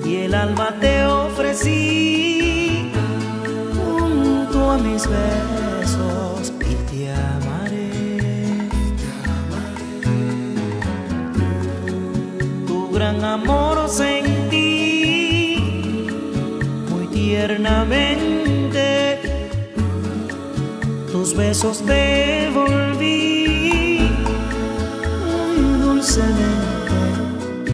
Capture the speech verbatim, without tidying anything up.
y el alma te ofrecí junto a mis besos y te amaré. Tu gran amor sentí muy tiernamente, tus besos devolví